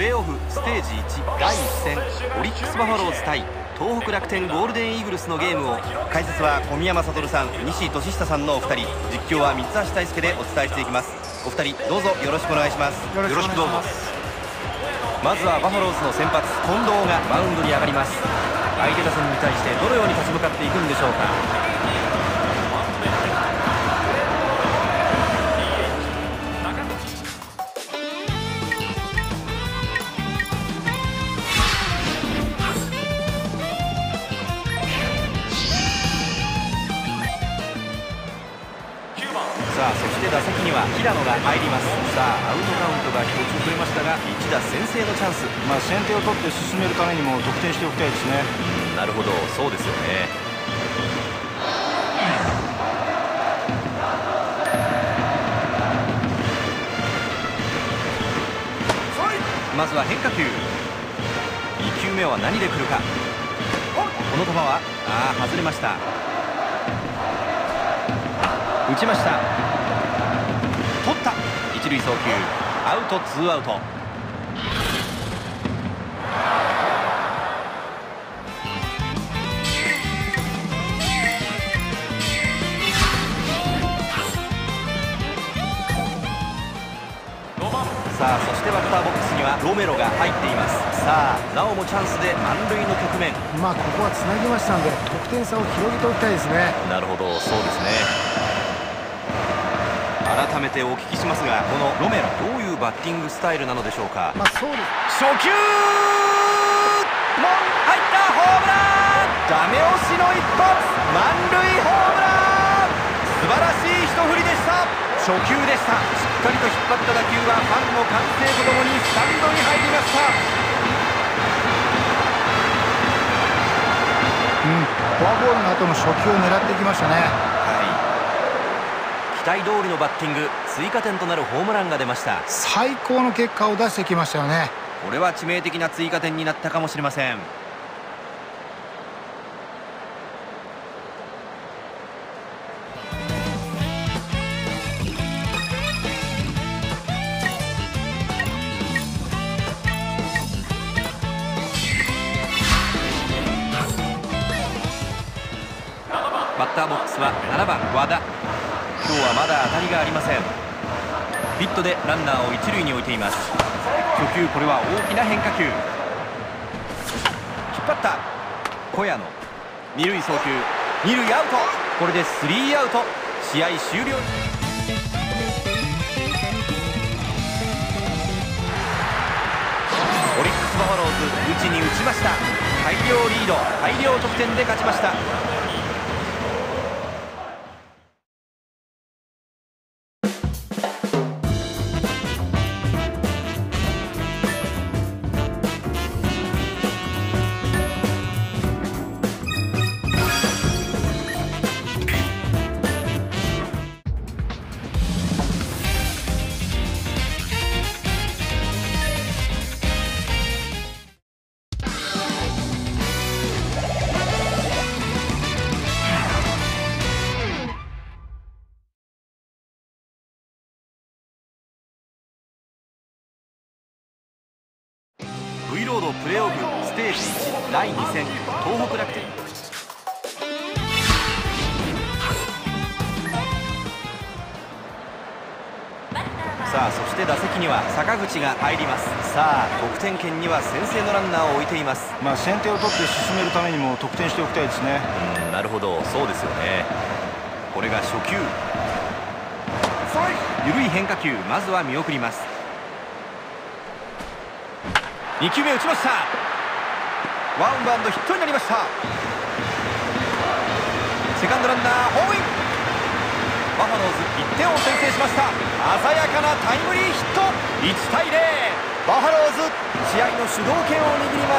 レーオフステージ1第1戦、オリックスバファローズ対東北楽天ゴールデンイーグルスのゲームを、解説は小宮山悟さん、西俊久さんのお二人、実況は三橋大輔でお伝えしていきます。お二人どうぞよろしくお願いします。 よろしくどうぞ。 まずはバファローズの先発近藤がマウンドに上がります。相手打線に対してどのように立ち向かっていくんでしょうか。さあ、そして打席には平野が入ります。さあ、アウトカウントが1つ増えましたが、一打先制のチャンス。 先手を取って進めるためにも得点しておきたいですね。 なるほど、そうですよね。まずは変化球。2球目は何で来るか。この球は外れました。打ちました。取った。一塁送球、アウト、ツーアウト。さあ、そしてバッターボックスにはロメロが入っています。さあ、なおもチャンスで満塁の局面。 ここはつなぎましたので得点差を広げておきたいですね。 なるほど、そうですね。改めてお聞きしますが、このロメロどういうバッティングスタイルなのでしょうか。 そうです。 初球も入った。ホームラン。ダメ押しの一発、満塁ホームラン。素晴らしい一振りでした。初球でした。しっかりと引っ張った打球はファンの歓声とともにスタンドに入りました。 フォアボールの後の初球を狙っていきましたね。 期待通りのバッティング、追加点となるホームランが出ました。 最高の結果を出してきましたよね。 これは致命的な追加点になったかもしれません。バッターボックスは7番和田。今日はまだ当たりがありません。ヒットでランナーを一塁に置いています。初球、これは大きな変化球。引っ張った小屋の二塁送球、二塁アウト。これでスリーアウト。試合終了。オリックスバファローズ、打ちに打ちました。大量リード、大量得点で勝ちました。V ロードプレーオフステージ1第2戦、東北楽天。さあ、そして打席には坂口が入ります。さあ、得点圏には先制のランナーを置いています。 先手を取って進めるためにも得点しておきたいですね。 なるほど、そうですよね。これが初球、緩い変化球、まずは見送ります。2球目打ちました。ワンバウンドヒットになりました。セカンドランナーホームイン。バファローズ1点を先制しました。鮮やかなタイムリーヒット。1対0、バファローズ試合の主導権を握ります。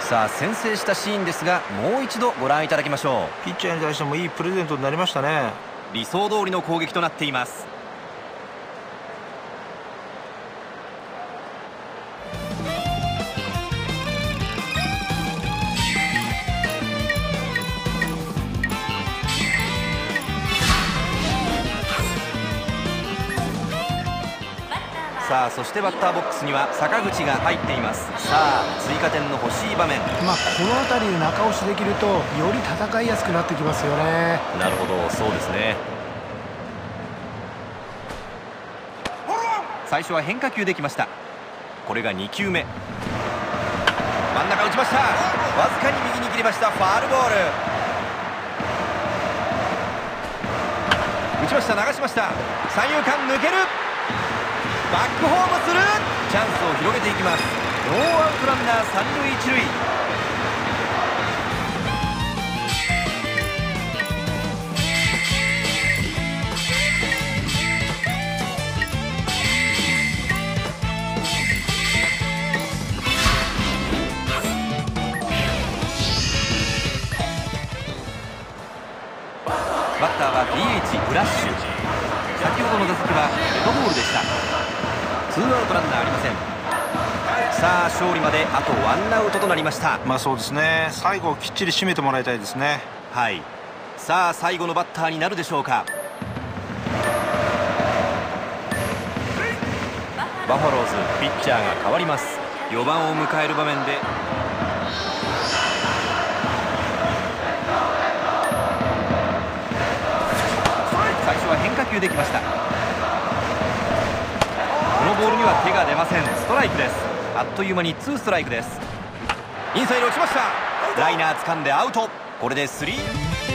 さあ、先制したシーンですが、もう一度ご覧いただきましょう。 ピッチャーに対してもいいプレゼントになりましたね。 理想通りの攻撃となっています。ささあそしてバッターボックスには坂口が入っています。さあ追加点の欲しい場面。 この辺りで中押しできるとより戦いやすくなってきますよね。 なるほど、そうですね。最初は変化球できました。これが2球目。真ん中打ちました。わずかに右に切りました。ファールボール。打ちました。流しました。三遊間抜ける。バックホームする。チャンスを広げていきます。ノーアウトランナー三塁一塁。バッターは DH フラッシュ。先ほどの打席はデッドボールでした。ツーアウトランナーありません。さあ勝利まであとワンアウトとなりました。 そうですね、最後きっちり締めてもらいたいですね。 はい。さあ最後のバッターになるでしょうか。バファローズピッチャーが変わります。4番を迎える場面で最初は変化球できました。このボールには手が出ません。ストライクです。あっという間に2ストライクです。インサイド落ちました。ライナー掴んでアウト。これで3。オリック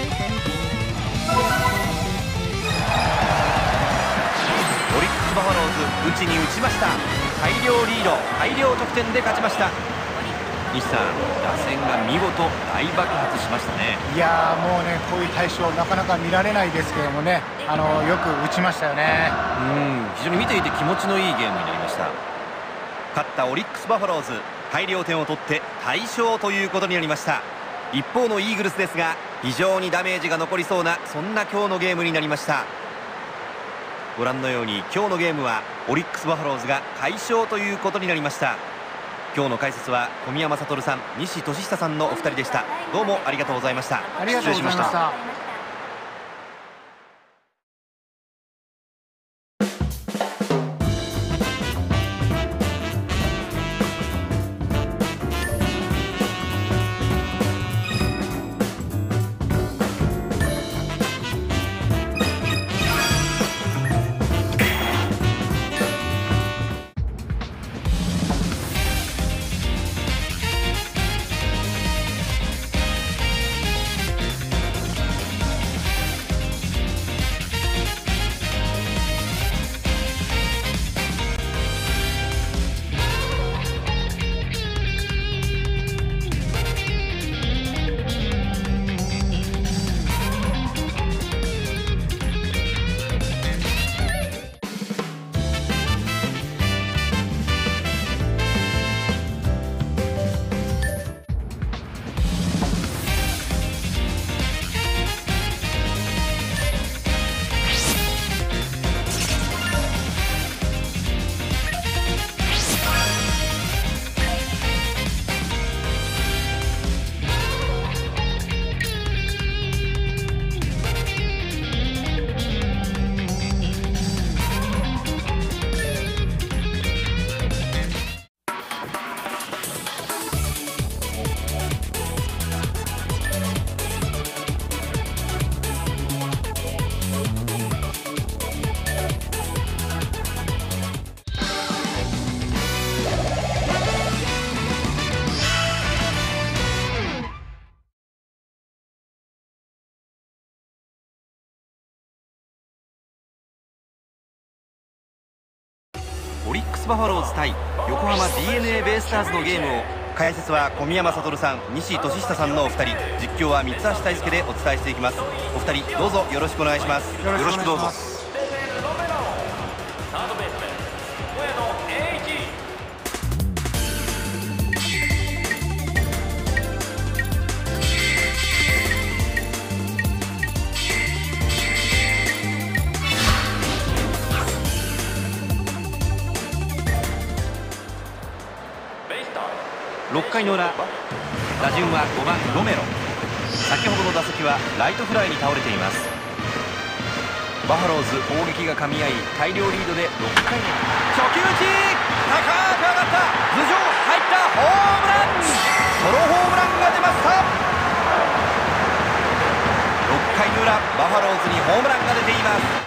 スバファローズ打ちに打ちました。大量リード、大量得点で勝ちました。西さん、打線が見事大爆発しましたね。 いやーもうね、こういう対象なかなか見られないですけどもね、よく打ちましたよね。 非常に見ていて気持ちのいいゲームになりました。勝ったオリックスバファローズ、大量点を取って大勝ということになりました。一方のイーグルスですが、非常にダメージが残りそうなそんな今日のゲームになりました。ご覧のように今日のゲームはオリックスバファローズが快勝ということになりました。今日の解説は小宮山悟さん、西俊久さんのお二人でした。どうもありがとうございました。 ありがとうございました。 オリックスバファローズ対横浜 DeNA ベイスターズのゲームを、解説は小宮山悟さん、西俊久さんのお二人、実況は三橋大輔でお伝えしていきます。お二人どうぞよろしくお願いします。 よろしくどうぞ。 6回の裏、打順は5番ロメロ。先ほどの打席はライトフライに倒れています。 バファローズ攻撃が噛み合い大量リードで6回目。初球打ち高く上がった頭上入ったホームラン、ソロホームランが出ました。6回の裏バファローズにホームランが出ています。